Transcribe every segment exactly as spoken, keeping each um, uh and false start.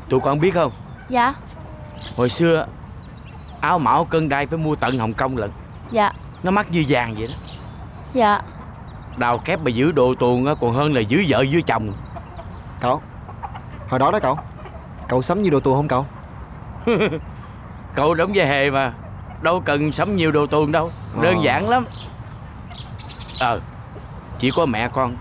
Tụi con biết không? Dạ. Hồi xưa áo mão cân đai phải mua tận Hồng Kông lận. Dạ. Nó mắc như vàng vậy đó. Dạ. Đào kép mà giữ đồ tuồng còn hơn là giữ vợ giữ chồng. Cậu, hồi đó đó cậu, cậu sắm nhiều đồ tuồng không cậu? Cậu đóng vai hề mà, đâu cần sắm nhiều đồ tuồng đâu. Đơn à. giản lắm. Ờ, chỉ có mẹ con.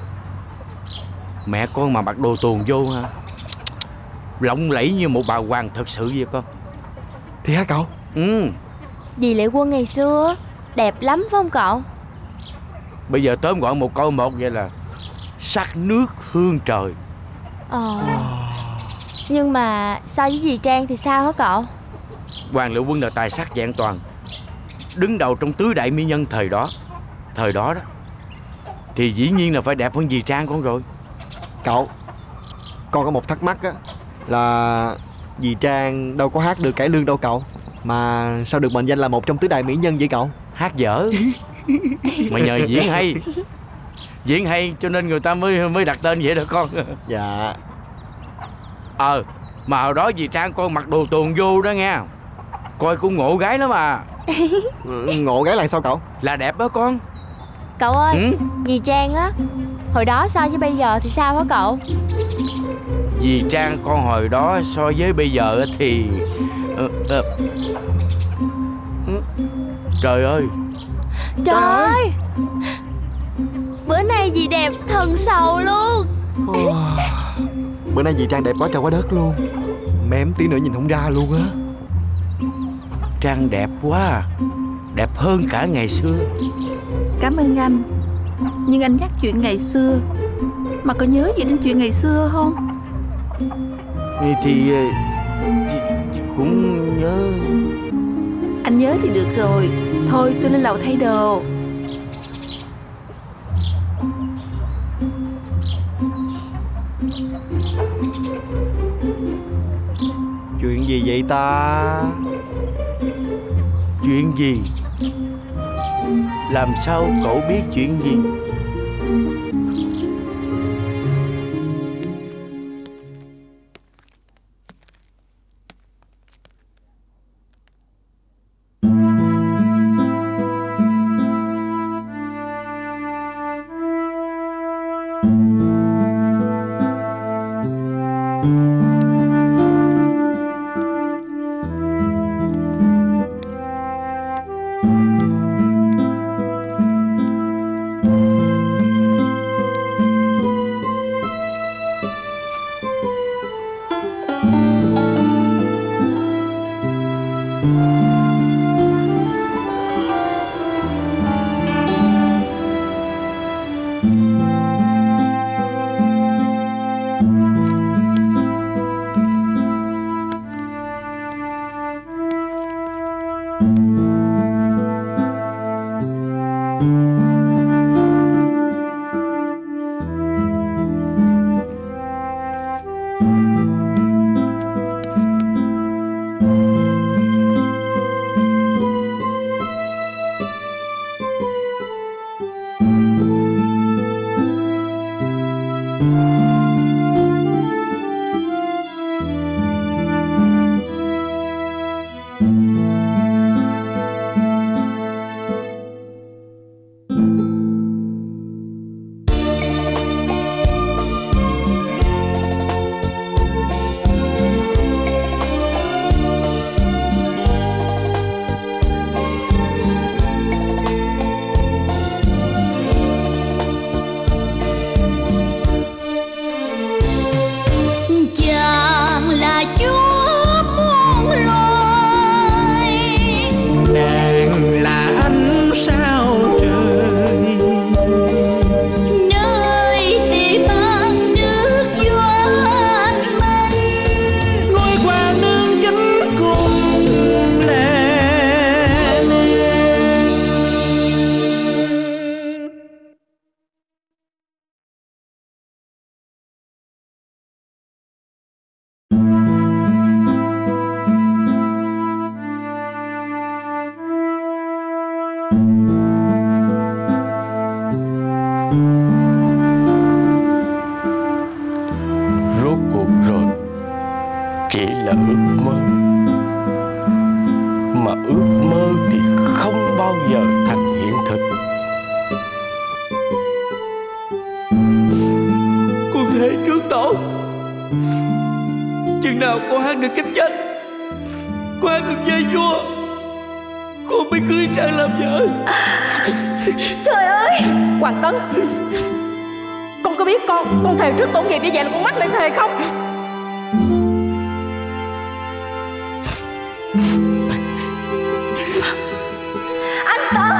Mẹ con mà mặc đồ tuồng vô ha, lộng lẫy như một bà hoàng thật sự vậy con. Thì hả cậu? Ừ. Dì Lệ Quân ngày xưa đẹp lắm phải không cậu? Bây giờ tóm gọn một câu một vậy là sắc nước hương trời. Ờ à. Nhưng mà so với dì Trang thì sao hả cậu? Hoàng Lệ Quân là tài sắc vẹn toàn, đứng đầu trong tứ đại mỹ nhân thời đó. Thời đó đó thì dĩ nhiên là phải đẹp hơn dì Trang con rồi. Cậu, con có một thắc mắc á, là dì Trang đâu có hát được cải lương đâu cậu, mà sao được mệnh danh là một trong tứ đại mỹ nhân vậy cậu? Hát dở. Mà nhờ diễn hay. Diễn hay cho nên người ta mới mới đặt tên vậy đó con. Dạ. Ờ, mà hồi đó dì Trang con mặc đồ tuồng vô đó nghe, coi cũng ngộ gái lắm à. Ngộ gái là sao cậu? Là đẹp đó con. Cậu ơi, ừ? dì Trang á, hồi đó so với bây giờ thì sao hả cậu? Dì Trang con hồi đó so với bây giờ thì uh, uh. Trời ơi. Trời ơi, bữa nay dì đẹp thần sầu luôn. Bữa nay dì Trang đẹp quá trời quá đất luôn, mém tí nữa nhìn không ra luôn á. Trang đẹp quá, đẹp hơn cả ngày xưa. Cảm ơn anh. Nhưng anh nhắc chuyện ngày xưa, mà có nhớ gì đến chuyện ngày xưa không? Thì, thì, thì cũng nhớ. Anh nhớ thì được rồi. Thôi tôi lên lầu thay đồ. Chuyện gì vậy ta? Chuyện gì? Làm sao cậu biết chuyện gì? đâu. Chừng nào con hát được cánh chanh, con hát được về vua, con mới cưới Trang làm vợ. Trời ơi Hoàng Tấn, con có biết con Con thề trước tổ nghiệp như vậy là con mắc lại thề không? Anh Tấn.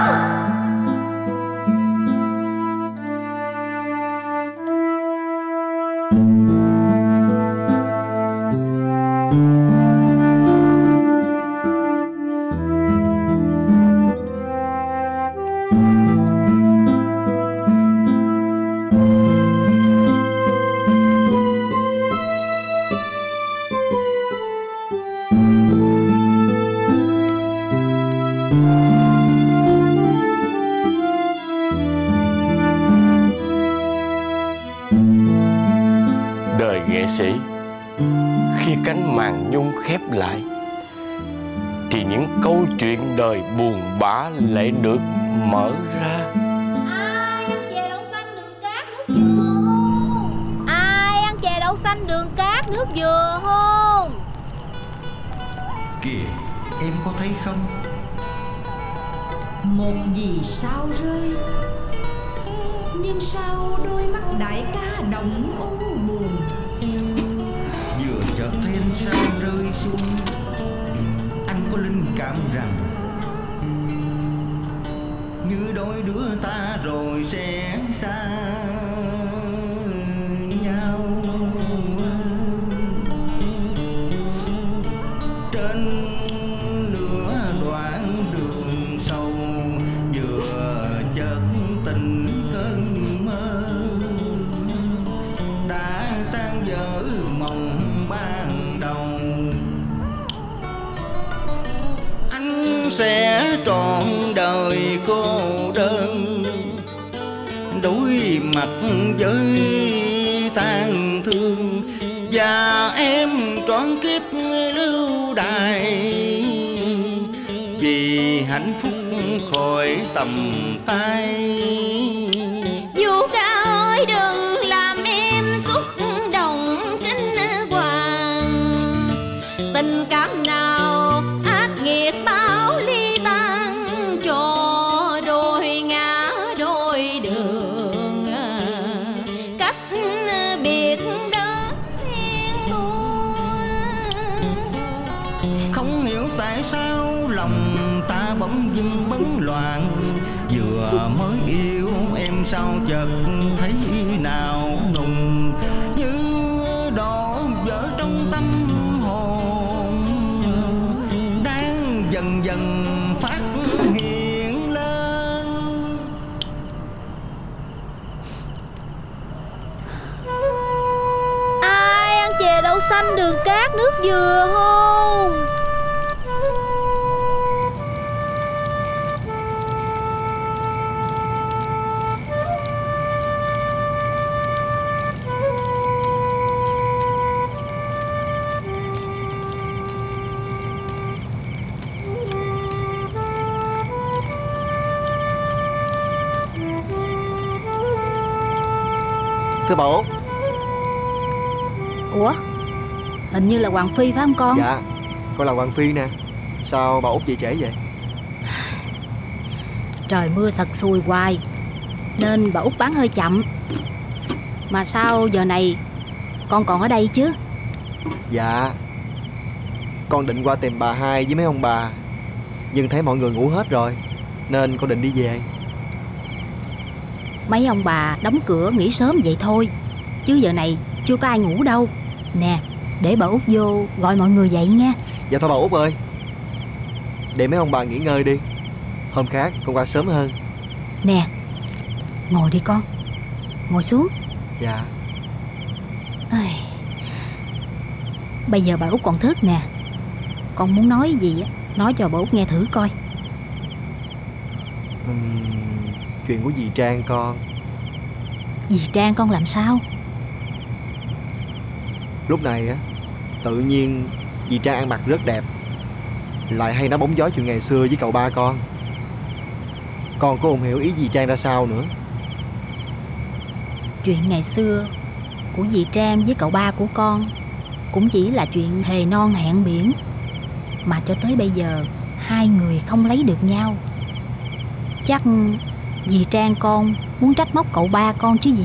Đời nghệ sĩ, khi cánh màn nhung khép lại thì những câu chuyện đời buồn bã lại được mở ra. Ai ăn chè đậu xanh đường cát nước dừa hôn? Ai ăn chè đậu xanh đường cát nước dừa hôn? Kìa, em có thấy không? Một vì sao rơi, nhưng sao đôi mắt đại ca đồng u buồn. Vừa chợt thấy ánh sao rơi xuống, anh có linh cảm rằng như đôi đứa ta rồi sẽ xa nhau. Trên nửa đoạn đường sâu, vừa chợt tình cơn mơ đã tan vỡ mộng ban đầu. Anh sẽ trọn đời cô đơn, đối mặt với tang thương, và em trọn kiếp lưu đày vì hạnh phúc khỏi tầm tay. Dù ca ơi đừng làm em xúc động kinh hoàng, tình cảm nào ác nghiệt bao ly tan, cho đôi ngã đôi đường, cách biệt đất thiên tôi. Không hiểu tại sao lòng ta bỗng dưng bấn loạn, vừa mới yêu em sao chợt thấy nào nùng, như đổ vỡ trong tâm hồn, đang dần dần phát hiện lên. Ai ăn chè đậu xanh đường cát nước dừa hôn? Thưa bà Út. Ủa, hình như là Hoàng Phi phải không con? Dạ, con là Hoàng Phi nè. Sao bà Út về trễ vậy? Trời mưa sật sùi hoài nên bà Út bán hơi chậm. Mà sao giờ này con còn ở đây chứ? Dạ, con định qua tìm bà hai với mấy ông bà, nhưng thấy mọi người ngủ hết rồi nên con định đi về. Mấy ông bà đóng cửa nghỉ sớm vậy thôi, chứ giờ này chưa có ai ngủ đâu. Nè, để bà Út vô gọi mọi người dậy nha. Dạ thôi bà Út ơi, để mấy ông bà nghỉ ngơi đi, hôm khác con qua sớm hơn. Nè, ngồi đi con, ngồi xuống. Dạ. Ai... Bây giờ bà Út còn thức nè, con muốn nói gì á, nói cho bà Út nghe thử coi. uhm, Chuyện của dì Trang con. Dì Trang con làm sao? Lúc này á, tự nhiên dì Trang ăn mặc rất đẹp, lại hay nói bóng gió chuyện ngày xưa với cậu ba con. Con có không hiểu ý dì Trang ra sao nữa. Chuyện ngày xưa của dì Trang với cậu ba của con cũng chỉ là chuyện thề non hẹn biển, mà cho tới bây giờ hai người không lấy được nhau. Chắc dì Trang con muốn trách móc cậu ba con chứ gì.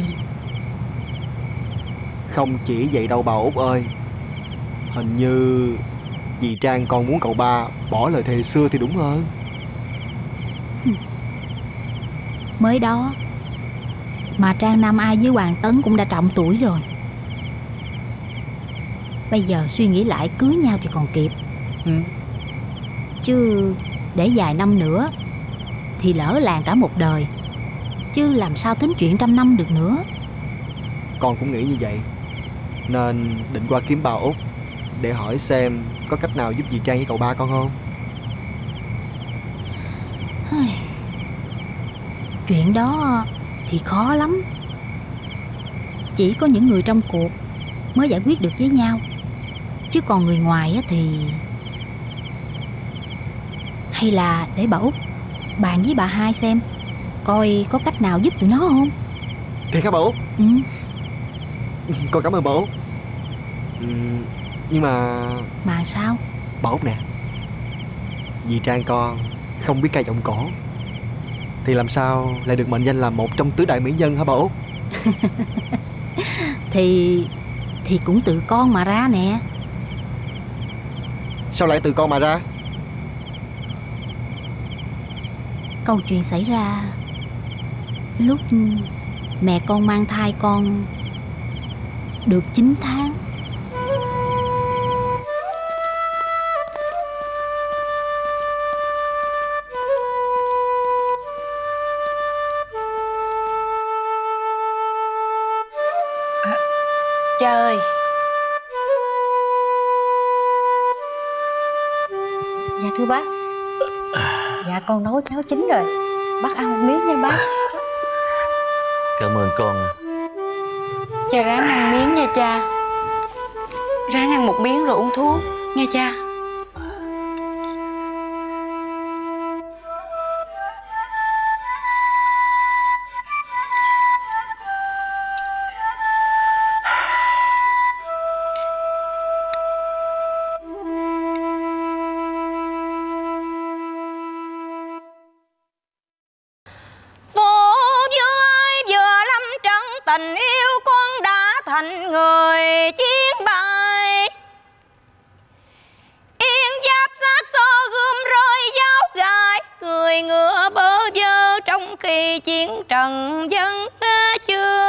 Không chỉ vậy đâu bà Út ơi. Hình như dì Trang con muốn cậu ba bỏ lời thề xưa thì đúng hơn. Mới đó mà Trang Nam Ai với Hoàng Tấn cũng đã trọng tuổi rồi. Bây giờ suy nghĩ lại cưới nhau thì còn kịp. Ừ. Chứ để vài năm nữa thì lỡ làng cả một đời, chứ làm sao tính chuyện trăm năm được nữa. Con cũng nghĩ như vậy, nên định qua kiếm bà Út để hỏi xem có cách nào giúp dì Trang với cậu ba con không. Chuyện đó thì khó lắm. Chỉ có những người trong cuộc mới giải quyết được với nhau, chứ còn người ngoài thì... Hay là để bà Út bàn với bà hai xem coi có cách nào giúp tụi nó không. Thiệt hả bà Út? Ừ. Con cảm ơn bà Út. Ừ, nhưng mà... Mà sao? Bà Út nè, dì Trang con không biết ca giọng cổ thì làm sao lại được mệnh danh là một trong tứ đại mỹ nhân hả bà Út? Thì... Thì cũng từ con mà ra nè. Sao lại từ con mà ra? Câu chuyện xảy ra lúc mẹ con mang thai con được chín tháng. À, cha ơi. Dạ thưa bác. Dạ con nấu cháo chín rồi, bác ăn một miếng nha bác. Cảm ơn con. Cha ráng ăn miếng nha cha. Ráng ăn một miếng rồi uống thuốc nghe cha. Tình yêu con đã thành người chiến bại, yên giáp sát xô gươm rơi giáo gai, người ngựa bơ vơ trong khi chiến trận vẫn chưa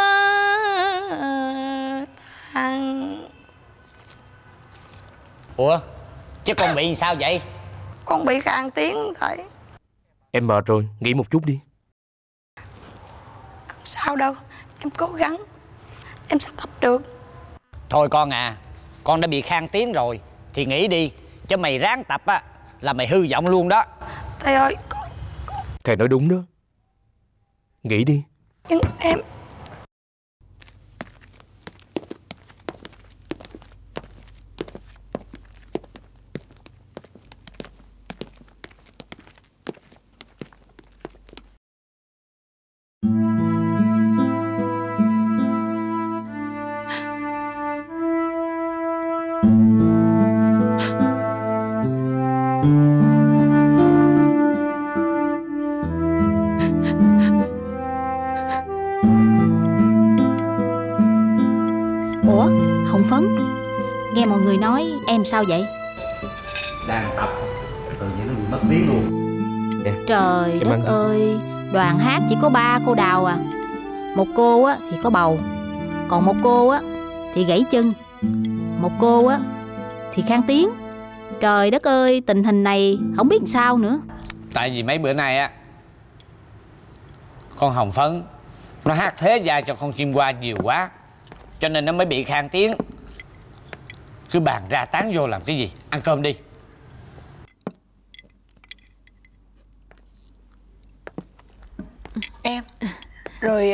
thắng. Ủa, chứ con bị sao vậy? Con bị khàn tiếng thầy. Em mệt rồi, nghỉ một chút đi. Không sao đâu, em cố gắng, em sẽ tập được. Thôi con à, con đã bị khang tiếng rồi thì nghỉ đi, chứ mày ráng tập á là mày hư giọng luôn đó. Thầy ơi, con, con... Thầy nói đúng đó. Nghỉ đi. Nhưng em... Ủa, Hồng Phấn, nghe mọi người nói em sao vậy? Đang tập, tự nhiên nó bị mất tiếng luôn. Nè, Trời đất ơi, đoàn hát chỉ có ba cô đào à. Một cô á thì có bầu, còn một cô á thì gãy chân, một cô á thì khang tiếng. Trời đất ơi, tình hình này không biết làm sao nữa. Tại vì mấy bữa nay á, con Hồng Phấn nó hát thế dài cho con chim hoa nhiều quá, cho nên nó mới bị khang tiếng. Cứ bàn ra tán vô làm cái gì. Ăn cơm đi. Em rồi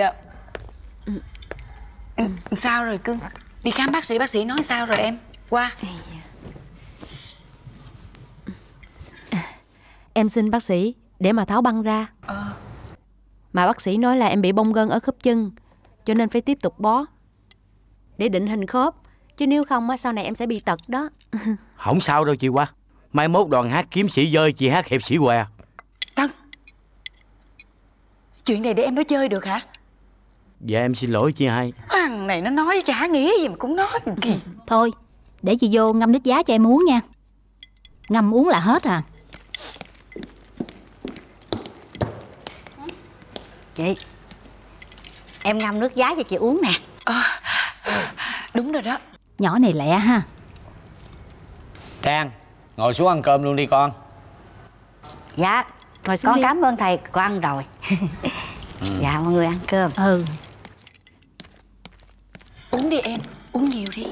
ừ, sao rồi cưng? Đi khám bác sĩ, bác sĩ nói sao rồi em? Qua. Em xin bác sĩ để mà tháo băng ra. ờ. Mà bác sĩ nói là em bị bong gân ở khớp chân, cho nên phải tiếp tục bó. để định hình khớp. Chứ nếu không á, sau này em sẽ bị tật đó. Không sao đâu chị Hoa. Mai mốt đoàn hát kiếm sĩ dơi, chị hát hiệp sĩ què. Tân, chuyện này để em nói chơi được hả? Dạ em xin lỗi chị hai. Thằng này nó nói chả nghĩa gì mà cũng nói. Thôi, để chị vô ngâm nước giá cho em uống nha. Ngâm uống là hết à. Chị, em ngâm nước giá cho chị uống nè. À, đúng rồi đó. Nhỏ này lẹ ha. Trang, ngồi xuống ăn cơm luôn đi con. Dạ, ngồi xuống con đi. Cảm ơn thầy, con ăn rồi. Ừ. Dạ, mọi người ăn cơm. Ừ. Uống đi em, uống nhiều đi.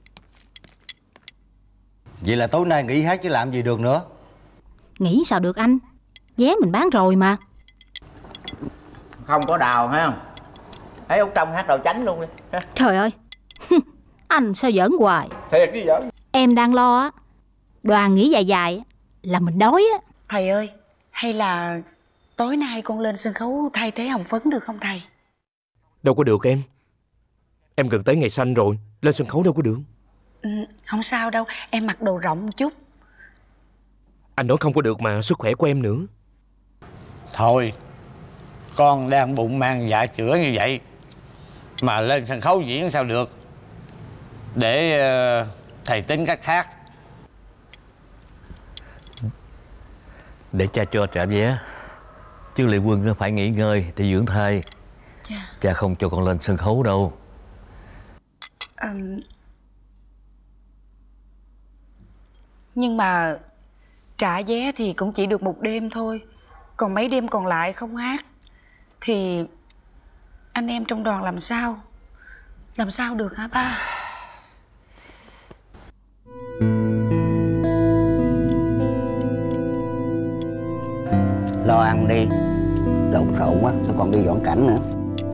Vậy là tối nay nghỉ hát chứ làm gì được nữa. Nghĩ sao được anh, vé mình bán rồi mà. Không có Đào ha. Thấy Út Trong hát đầu chánh luôn đi. Trời ơi, anh sao giỡn hoài. Thiệt chứ giỡn. Em đang lo á, đoàn nghỉ dài dài là mình đói á. Thầy ơi, hay là tối nay con lên sân khấu thay thế Hồng Phấn được không thầy? Đâu có được em. Em gần tới ngày sanh rồi, lên sân khấu đâu có được. Ừ, không sao đâu, em mặc đồ rộng một chút. Anh nói không có được mà, sức khỏe của em nữa. Thôi, con đang bụng mang dạ chữa như vậy mà lên sân khấu diễn sao được. Để uh, thầy tính cách khác. Để cha cho trả vé. Chứ Lệ Quân phải nghỉ ngơi để dưỡng thai. Cha, cha không cho con lên sân khấu đâu. à, Nhưng mà trả vé thì cũng chỉ được một đêm thôi. Còn mấy đêm còn lại không hát thì anh em trong đoàn làm sao? Làm sao được hả ba? Lo ăn đi, lộn xộn quá, nó còn đi dọn cảnh nữa.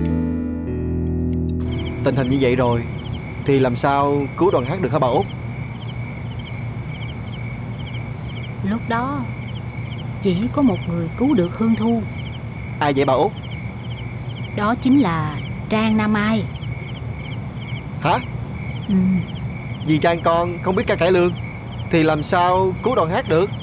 Tình hình như vậy rồi thì làm sao cứu đoàn hát được hả bà Út? Lúc đó chỉ có một người cứu được Hương Thu. Ai vậy bà Út? Đó chính là Trang Nam Ai. Hả? Ừ. Vì Trang con không biết ca cải lương thì làm sao cứu đoàn hát được?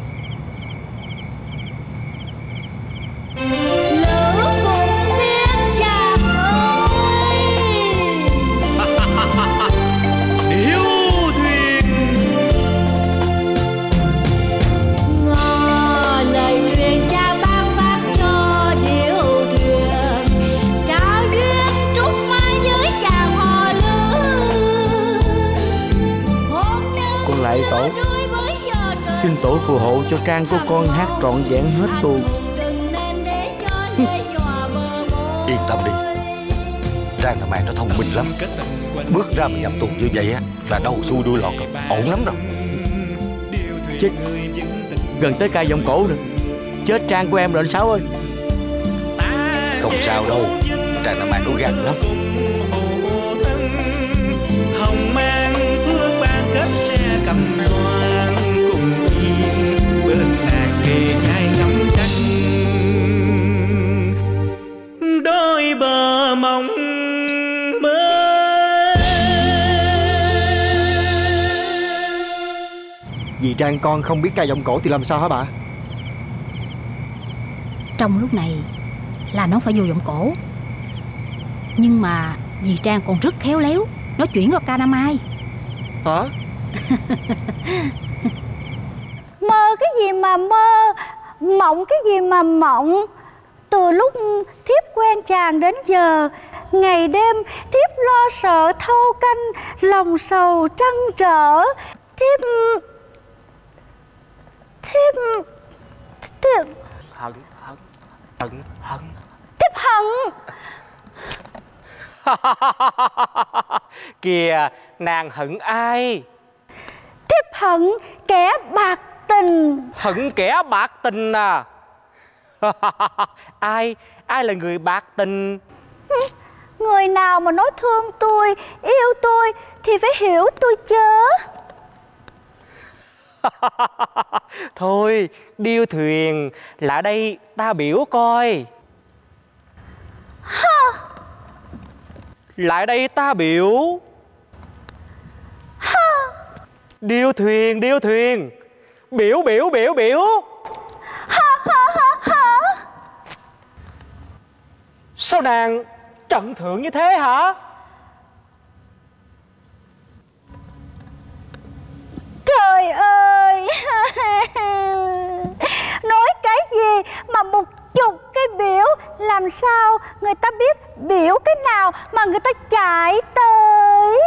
Lạy Tổ, xin Tổ phù hộ cho Trang của con hát trọn vẹn hết tù. Yên tâm đi, Trang là mẹ nó thông minh lắm. Bước ra mà nhập tù như vậy á là đầu xuôi đuôi lọt rồi, ổn lắm rồi. Chết, gần tới ca giọng cổ nữa. Chết Trang của em rồi anh Sáu ơi. Không sao đâu, Trang là mẹ nó gan lắm. Hồng mang phước ban kết xe cầm loan cùng yên bên nàng kề nhai ngắm tranh. Đôi bờ mong mơ. Vì Trang con không biết ca giọng cổ thì làm sao hả bà? Trong lúc này là nó phải vô giọng cổ. Nhưng mà dì Trang còn rất khéo léo, nó chuyển qua ca Nam Ai. Hả? Mơ cái gì mà mơ, mộng cái gì mà mộng. Từ lúc thiếp quen chàng đến giờ, ngày đêm thiếp lo sợ thâu canh, lòng sầu trăn trở. Thiếp Thiếp Thiếp Hận, hận, hận, hận. Thiếp hận. Kìa, nàng hận ai? Thiếp hận kẻ bạc tình. Hận kẻ bạc tình à? Ai, ai là người bạc tình? Người nào mà nói thương tôi, yêu tôi thì phải hiểu tôi chớ. Thôi, điêu thuyền, lại đây ta biểu coi. Lại đây ta biểu. Điêu thuyền, điêu thuyền. Biểu, biểu, biểu, biểu. Sao nàng trận thượng như thế hả? Trời ơi, nói cái gì mà một chục cái biểu, làm sao người ta biết biểu cái nào mà người ta chạy tới.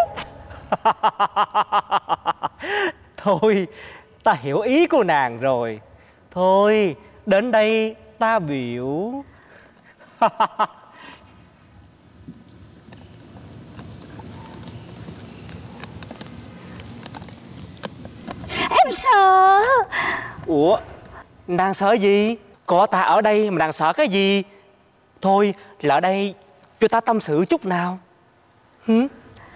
Thôi, ta hiểu ý của nàng rồi. Thôi, đến đây ta biểu. Em sợ. Ủa, nàng sợ gì? Có ta ở đây mà nàng sợ cái gì? Thôi, lại đây cho ta tâm sự chút nào. Hử?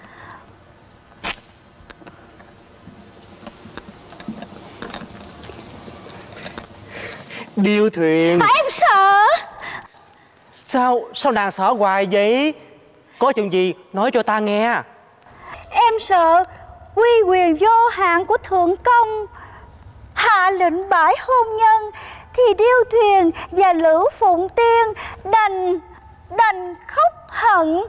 Điêu thuyền. À, em sợ. Sao, sao nàng sợ hoài vậy? Có chuyện gì nói cho ta nghe. Em sợ uy quyền vô hạn của thượng công hạ lệnh bãi hôn nhân, thì Điêu Thuyền và Lữ Phụng Tiên đành đành khóc hận.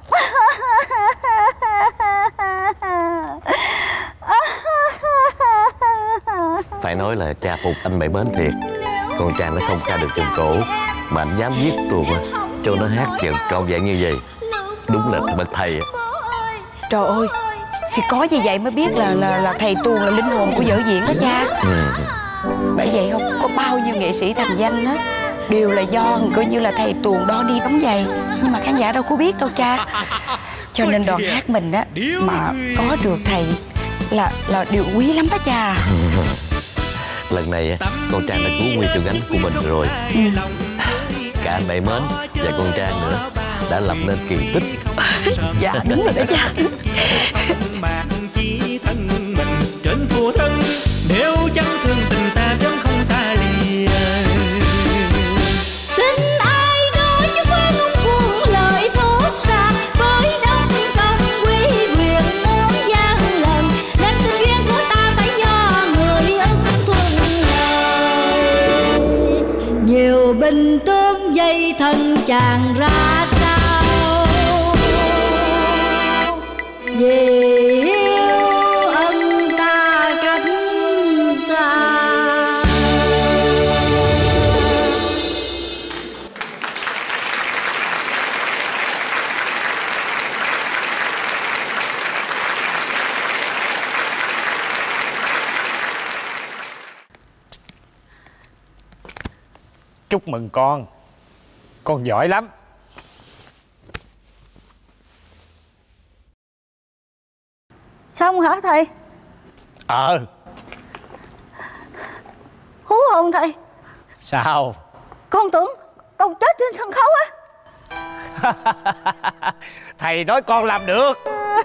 Phải nói là cha phục anh Bảy Mến thiệt. Con Trang nó không ca được chồng cổ mà anh dám giết tuồng cho nó hát chừng trọn vẹn như vậy. Đúng là bậc thầy. Trời ơi, thì có như vậy mới biết là là là thầy tuồng là linh hồn của vở diễn đó cha. Ừ. Bởi vậy không có bao nhiêu nghệ sĩ thành danh á đều là do coi như là thầy tuồng đo đi đóng giày, nhưng mà khán giả đâu có biết đâu cha. Cho nên đoàn hát mình á mà có được thầy là là điều quý lắm đó cha. Lần này con Trang đã cứu Nguyên Trường Ánh của mình rồi. Ừ. Cả anh Bảy Mến và con Trang nữa đã lập nên kỳ tích. Dạ đúng rồi đó cha. Bạc chỉ thân mình trên thua thân, nếu chẳng thương tình ta vẫn không xa lìa. Xin ai đó chứ quên ông buồn lời thốt ra, với đông công quý quyền muốn gian lần, nên tình duyên của ta phải do người ân thuận lời. Nhiều bình tương dây thân chàng ra sao, vì yêu ân ta cách xa. Chúc mừng con. Con giỏi lắm. Xong hả thầy? Ờ. Hú hồn thầy. Sao? Con tưởng con chết trên sân khấu á. Thầy nói con làm được.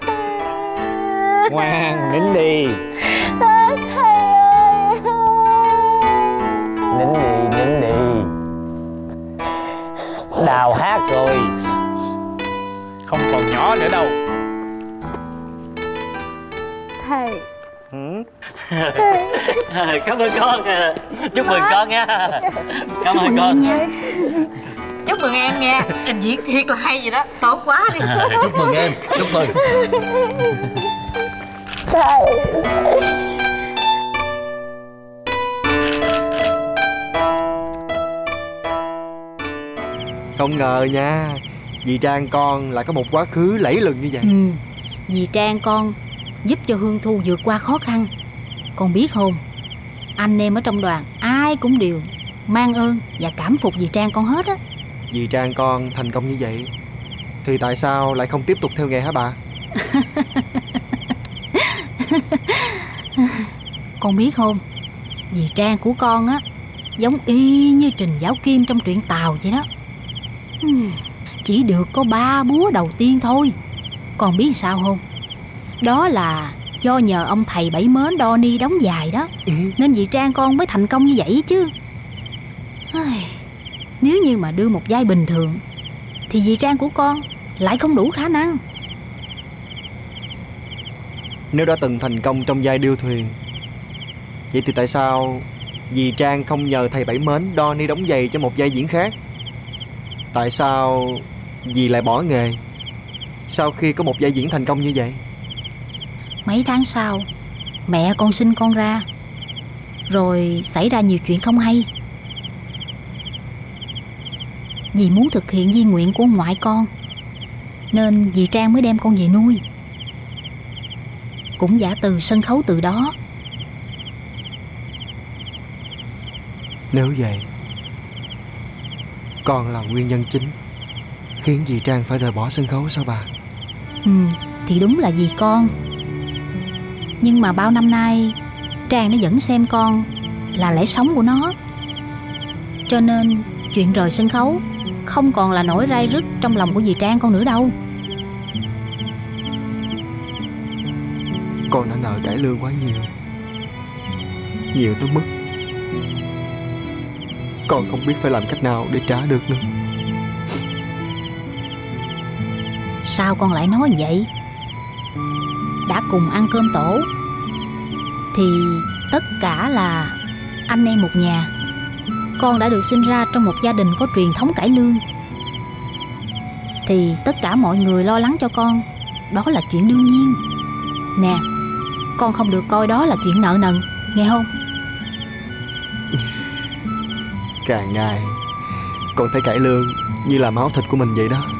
Ngoan, nín đi. Thầy ơi. Nín đi, nín đi. Đào hát rồi, không còn nhỏ nữa đâu. Thầy. Ừ. Cảm ơn con. Chúc mừng con nha. Cảm Chúc ơn mừng con em nha. Chúc mừng em nha. Em diễn thiệt là hay gì đó. Tốt quá đi. Chúc mừng em. Chúc mừng. Thầy. Không ngờ nha, dì Trang con lại có một quá khứ lẫy lừng như vậy. Ừ, dì Trang con giúp cho Hương Thu vượt qua khó khăn. Con biết không, anh em ở trong đoàn ai cũng đều mang ơn và cảm phục dì Trang con hết á. Dì Trang con thành công như vậy thì tại sao lại không tiếp tục theo nghề hả bà? Con biết không, dì Trang của con á giống y như Trình Giáo Kim trong truyện Tào vậy đó. Chỉ được có ba búa đầu tiên thôi. Con biết sao không? Đó là do nhờ ông thầy Bảy Mến đo ni đóng dài đó. Ừ. Nên dì Trang con mới thành công như vậy chứ. Nếu như mà đưa một vai bình thường thì dì Trang của con lại không đủ khả năng. Nếu đã từng thành công trong vai điêu thuyền, vậy thì tại sao dì Trang không nhờ thầy Bảy Mến đo ni đóng giày cho một vai diễn khác? Tại sao dì lại bỏ nghề sau khi có một vai diễn thành công như vậy? Mấy tháng sau, mẹ con sinh con ra, rồi xảy ra nhiều chuyện không hay. Dì muốn thực hiện di nguyện của ngoại con, nên dì Trang mới đem con về nuôi. Cũng giả từ sân khấu từ đó. Nếu vậy, con là nguyên nhân chính khiến dì Trang phải rời bỏ sân khấu sao bà? Ừ, thì đúng là vì con. Nhưng mà bao năm nay Trang nó vẫn xem con là lẽ sống của nó. Cho nên chuyện rời sân khấu không còn là nỗi rai rứt trong lòng của dì Trang con nữa đâu. Con đã nợ cải lương quá nhiều, nhiều tới mức con không biết phải làm cách nào để trả được nữa. Sao con lại nói vậy? Đã cùng ăn cơm tổ thì tất cả là anh em một nhà. Con đã được sinh ra trong một gia đình có truyền thống cải lương, thì tất cả mọi người lo lắng cho con, đó là chuyện đương nhiên. Nè, con không được coi đó là chuyện nợ nần, nghe không? Càng ngày con thấy cải lương như là máu thịt của mình vậy đó.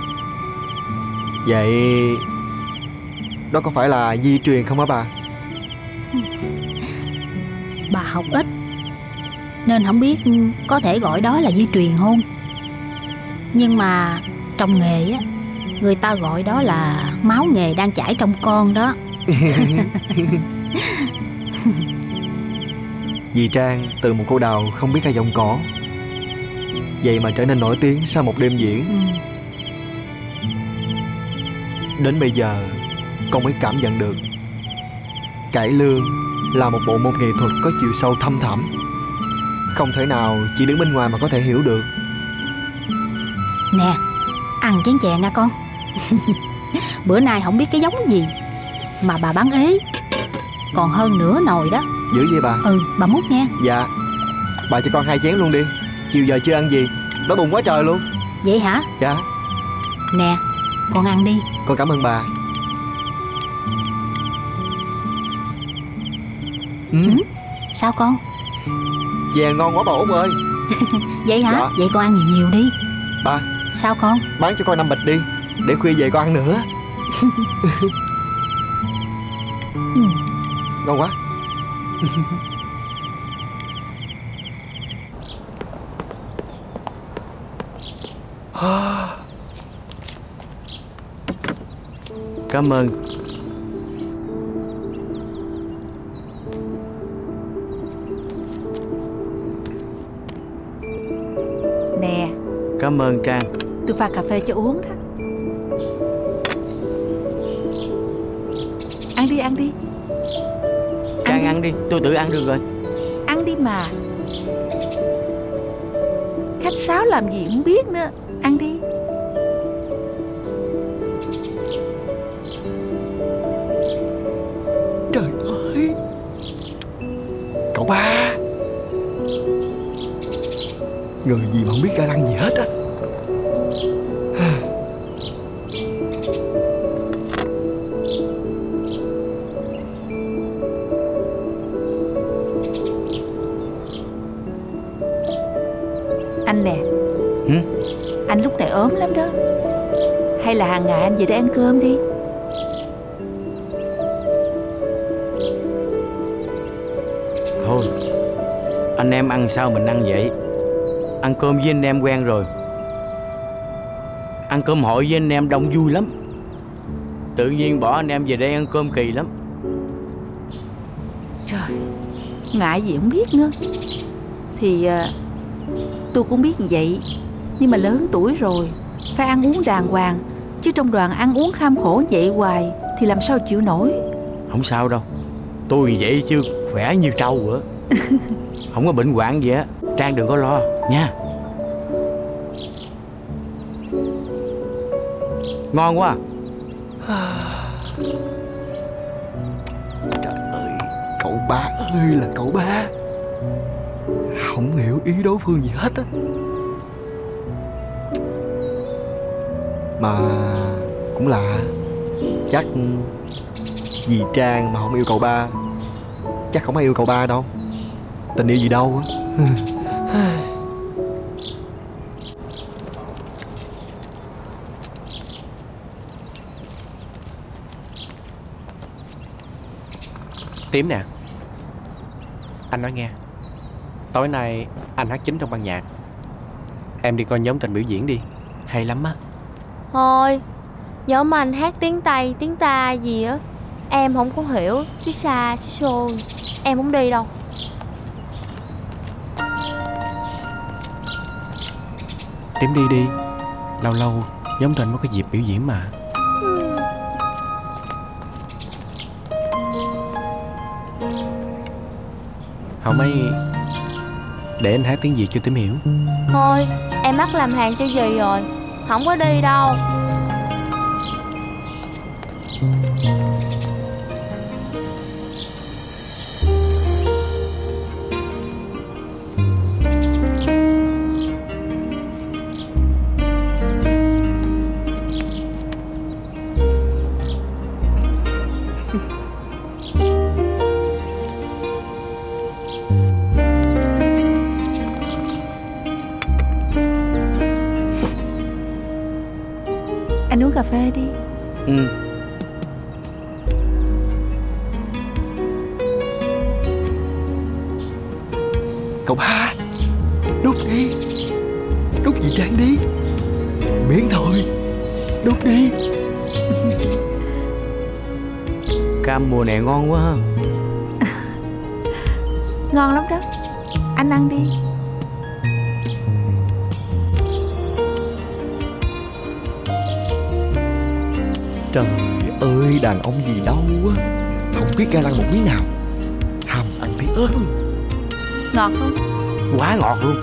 Vậy đó có phải là di truyền không hả bà? Bà học ít nên không biết có thể gọi đó là di truyền không. Nhưng mà trong nghề á, người ta gọi đó là máu nghề đang chảy trong con đó. Dì Trang từ một cô đào không biết ca giọng cỏ, vậy mà trở nên nổi tiếng sau một đêm diễn. Ừ. Đến bây giờ con mới cảm nhận được cải lương là một bộ môn nghệ thuật có chiều sâu thâm thẳm, không thể nào chỉ đứng bên ngoài mà có thể hiểu được. Nè, ăn chén chè nha con. Bữa nay không biết cái giống gì mà bà bán ế còn hơn nửa nồi đó. Dữ vậy bà? Ừ, bà múc nghe. Dạ. Bà cho con hai chén luôn đi, chiều giờ chưa ăn gì, đói bụng quá trời luôn. Vậy hả? Dạ. Nè, con ăn đi. Con cảm ơn bà. Ừ. Ừ. Sao con? Chè ngon quá bà Út ơi. Vậy hả? Dạ. Vậy con ăn nhiều nhiều đi. Ba. Sao con? Bán cho con năm bịch đi, để khuya về con ăn nữa. Ừ. Ngon quá. Cảm ơn. Nè. Cảm ơn Trang. Tôi pha cà phê cho uống đó. Ăn đi, ăn đi. Trang ăn, ăn đi, tôi tự ăn được rồi. Ăn đi mà. Khách sáo làm gì cũng biết nữa. Ăn đi. Trời ơi, cậu ba, người gì mà không biết ga lăng gì hết á. Anh nè. Hử? Anh lúc này ốm lắm đó. Hay là hàng ngày anh về đây ăn cơm đi. Thôi, anh em ăn sao mình ăn vậy. Ăn cơm với anh em quen rồi. Ăn cơm hội với anh em đông vui lắm. Tự nhiên bỏ anh em về đây ăn cơm kỳ lắm. Trời, ngại gì không biết nữa. Thì uh, tôi cũng biết như vậy. Nhưng mà lớn tuổi rồi, phải ăn uống đàng hoàng. Chứ trong đoàn ăn uống kham khổ vậy hoài thì làm sao chịu nổi. Không sao đâu, tôi vậy chứ khỏe như trâu nữa. Không có bệnh hoạn gì á. Trang đừng có lo nha. Ngon quá. ba ơi là cậu ba. Không hiểu ý đối phương gì hết á. Mà cũng lạ, chắc dì Trang mà không yêu cậu ba chắc không ai yêu cậu ba đâu. Tình yêu gì đâu á. Tím nè, anh nói nghe, tối nay anh hát chính trong ban nhạc. Em đi coi nhóm Tình biểu diễn đi, hay lắm á. Thôi, nhóm anh hát tiếng Tây, tiếng ta gì á, em không có hiểu, xí xa, xí xô. Em không đi đâu. Tím đi đi, lâu lâu nhóm Tình mới có dịp biểu diễn mà. Không mấy, để anh hát tiếng Việt cho Tím hiểu. Thôi, em mắc làm hàng cho gì rồi, không có đi đâu. Anh uống cà phê đi. Ừ. Cậu ba, đút đi. Đút dì Trang đi. Miễn thôi, đút đi. Cam mùa này ngon quá ha. Ngon lắm đó. Anh ăn đi. Trời ơi, đàn ông gì đâu á, không biết ga lăng một miếng nào. Hàm ăn thấy ớt luôn. Ngọt không? Quá ngọt luôn.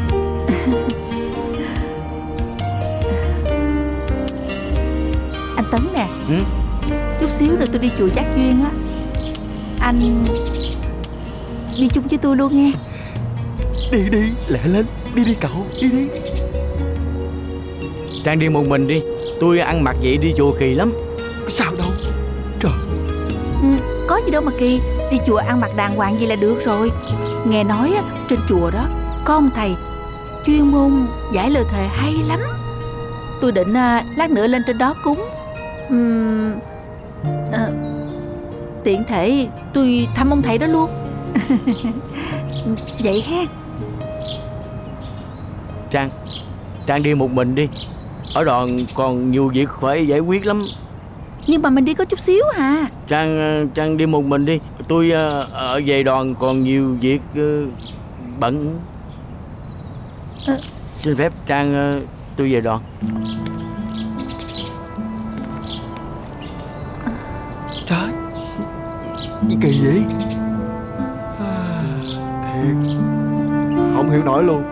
Anh Tấn nè. Ừ? Chút xíu rồi tôi đi chùa Giác Duyên á. Anh đi chung với tôi luôn nghe. Đi đi, lẹ lên. Đi đi cậu, đi đi. Trang đi một mình đi. Tôi ăn mặc vậy đi chùa kỳ lắm. Sao đâu. Trời. Ừ, có gì đâu mà kỳ. Đi chùa ăn mặc đàng hoàng vậy là được rồi. Nghe nói á, trên chùa đó có ông thầy chuyên môn giải lời thề hay lắm. Tôi định à, lát nữa lên trên đó cúng. uhm, à, Tiện thể tôi thăm ông thầy đó luôn. Vậy ha. Trang, Trang đi một mình đi. Ở đoàn còn nhiều việc phải giải quyết lắm. Nhưng mà mình đi có chút xíu à. Trang Trang đi một mình đi. Tôi ở về đoàn còn nhiều việc bận. à. Xin phép Trang, tôi về đoàn. Trời, gì kỳ vậy? Thiệt, không hiểu nổi luôn.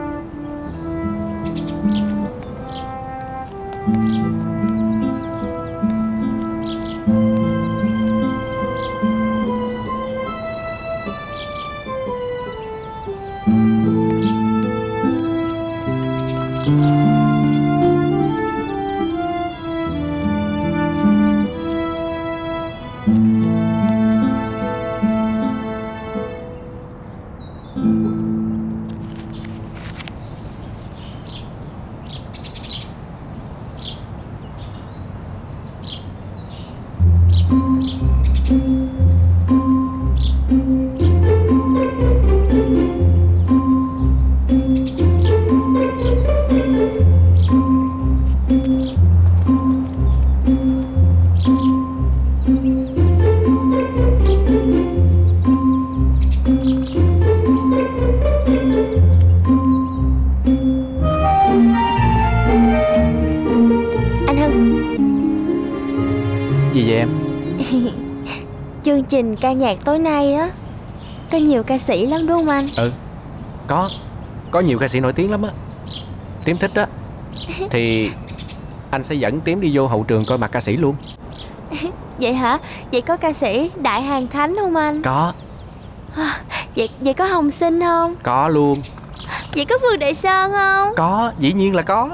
Chương trình ca nhạc tối nay á có nhiều ca sĩ lắm đúng không anh? Ừ, có Có nhiều ca sĩ nổi tiếng lắm á. Tím thích á thì anh sẽ dẫn Tím đi vô hậu trường coi mặt ca sĩ luôn. Vậy hả? Vậy có ca sĩ Đại Hàng Khánh không anh? Có, À, vậy vậy có Hồng Sinh không? Có luôn. Vậy có Phương Đại Sơn không? Có, dĩ nhiên là có.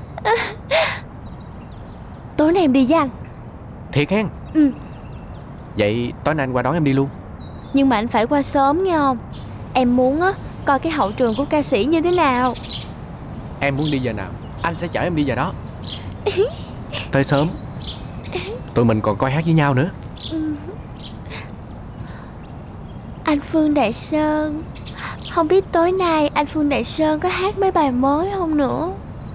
Tối nay em đi với anh. Thiệt hen? Ừ. Vậy tối nay anh qua đón em đi luôn. Nhưng mà anh phải qua sớm nghe không? Em muốn á coi cái hậu trường của ca sĩ như thế nào. Em muốn đi giờ nào anh sẽ chở em đi giờ đó. Tới sớm tụi mình còn coi hát với nhau nữa. Ừ. Anh Phương Đại Sơn, không biết tối nay anh Phương Đại Sơn có hát mấy bài mới không nữa?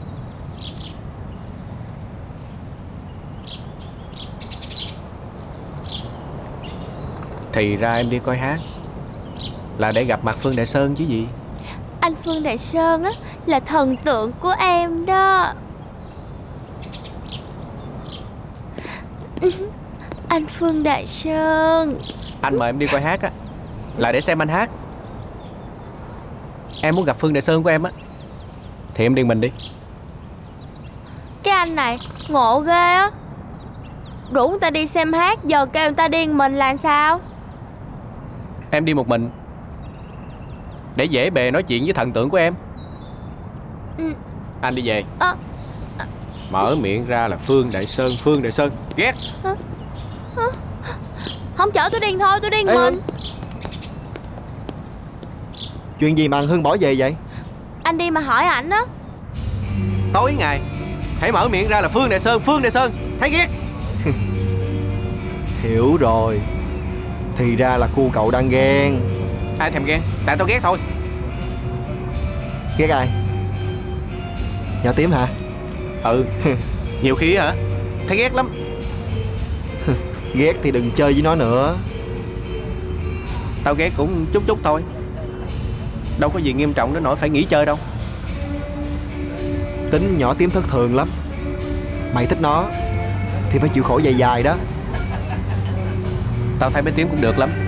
Thì ra em đi coi hát là để gặp mặt Phương Đại Sơn chứ gì. Anh Phương Đại Sơn á là thần tượng của em đó. Anh Phương Đại Sơn. Anh mời em đi coi hát á là để xem anh hát. Em muốn gặp Phương Đại Sơn của em á thì em đi mình đi. Cái anh này ngộ ghê á. Rủ người ta đi xem hát, giờ kêu người ta điên mình là sao? Em đi một mình để dễ bề nói chuyện với thần tượng của em. Ừ. Anh đi về. À. Mở miệng ra là Phương Đại Sơn, Phương Đại Sơn. Ghét. À. À. Không chở tôi điên thôi, tôi điên Ê, mình. Chuyện gì mà Hưng bỏ về vậy? Anh đi mà hỏi ảnh á. Tối ngày hãy mở miệng ra là Phương Đại Sơn, Phương Đại Sơn. Thấy ghét. Hiểu rồi. Thì ra là cu cậu đang ghen. Ai thèm ghen, tại tao ghét thôi. Ghét ai? Nhỏ tím hả? Ừ. Nhiều khi hả? Thấy ghét lắm. Ghét thì đừng chơi với nó nữa. Tao ghét cũng chút chút thôi, đâu có gì nghiêm trọng đến nỗi phải nghỉ chơi đâu. Tính nhỏ tím thất thường lắm. Mày thích nó thì phải chịu khổ dài dài đó. Tao thấy bé tím cũng được lắm.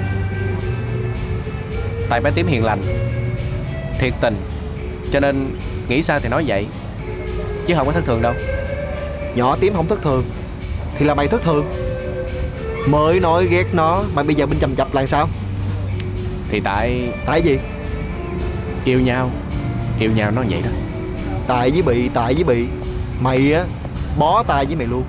Tại bé tím hiền lành, thiệt tình, cho nên nghĩ sao thì nói vậy, chứ không có thất thường đâu. Nhỏ tím không thất thường thì là mày thất thường. Mới nói ghét nó mà bây giờ bên chầm chập là sao? Thì tại... Tại gì? Yêu nhau. Yêu nhau nó vậy đó. Tại với bị, tại với bị. Mày á, bó tay với mày luôn.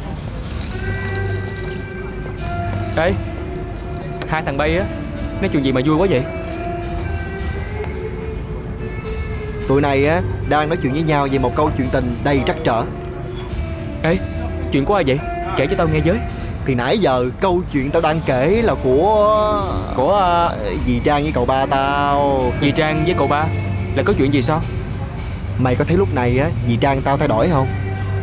Ê, hai thằng bay á nói chuyện gì mà vui quá vậy? Tụi này á đang nói chuyện với nhau về một câu chuyện tình đầy trắc trở. Ê, chuyện của ai vậy? Kể cho tao nghe với. Thì nãy giờ câu chuyện tao đang kể là của... Của... Uh... dì Trang với cậu ba tao. Dì Trang với cậu ba là có chuyện gì sao? Mày có thấy lúc này á dì Trang tao thay đổi không?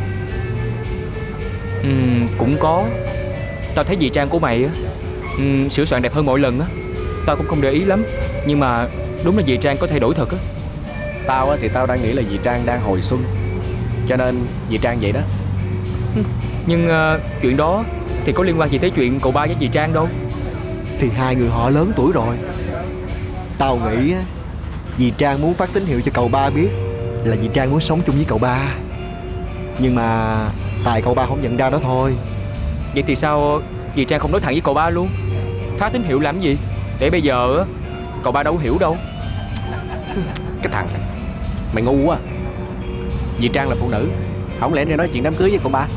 Ừ, cũng có. Tao thấy dì Trang của mày á ừ, sửa soạn đẹp hơn mỗi lần á. Tao cũng không để ý lắm, nhưng mà đúng là dì Trang có thay đổi thật á. Tao á thì tao đang nghĩ là dì Trang đang hồi xuân, cho nên dì Trang vậy đó. Nhưng uh, chuyện đó thì có liên quan gì tới chuyện cậu ba với dì Trang đâu. Thì hai người họ lớn tuổi rồi. Tao nghĩ á dì Trang muốn phát tín hiệu cho cậu ba biết là dì Trang muốn sống chung với cậu ba. Nhưng mà tại cậu ba không nhận ra đó thôi. Vậy thì sao dì Trang không nói thẳng với cậu ba luôn? Phát tín hiệu làm gì? Để bây giờ cậu ba đâu hiểu đâu. Cái thằng này, mày ngu quá. Dì Trang là phụ nữ, không lẽ nên nói chuyện đám cưới với cậu ba?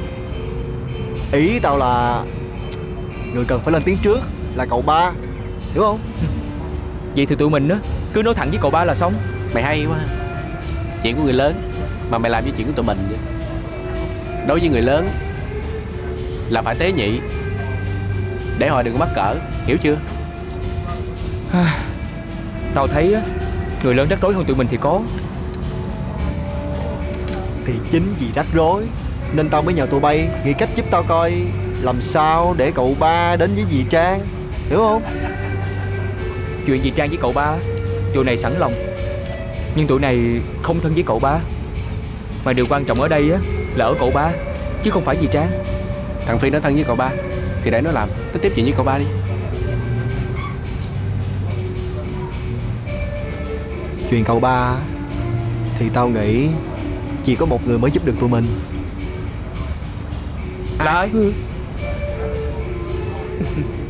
Ý tao là người cần phải lên tiếng trước là cậu ba, hiểu không? Vậy thì tụi mình á cứ nói thẳng với cậu ba là xong. Mày hay quá. Chuyện của người lớn mà mày làm với chuyện của tụi mình vậy. Đối với người lớn là phải tế nhị, để họ đừng có mắc cỡ, hiểu chưa? Tao thấy á người lớn rắc rối hơn tụi mình thì có. Thì chính vì rắc rối nên tao mới nhờ tụi bay nghĩ cách giúp tao coi làm sao để cậu ba đến với dì Trang, hiểu không? Chuyện dì Trang với cậu ba tụi này sẵn lòng, nhưng tụi này không thân với cậu ba. Mà điều quan trọng ở đây á là ở cậu ba, chứ không phải dì Trang. Thằng Phi nó thân với cậu ba thì để nó làm, nó tiếp chuyện với cậu ba đi. Chuyện cậu ba thì tao nghĩ chỉ có một người mới giúp được tụi mình. Là ai?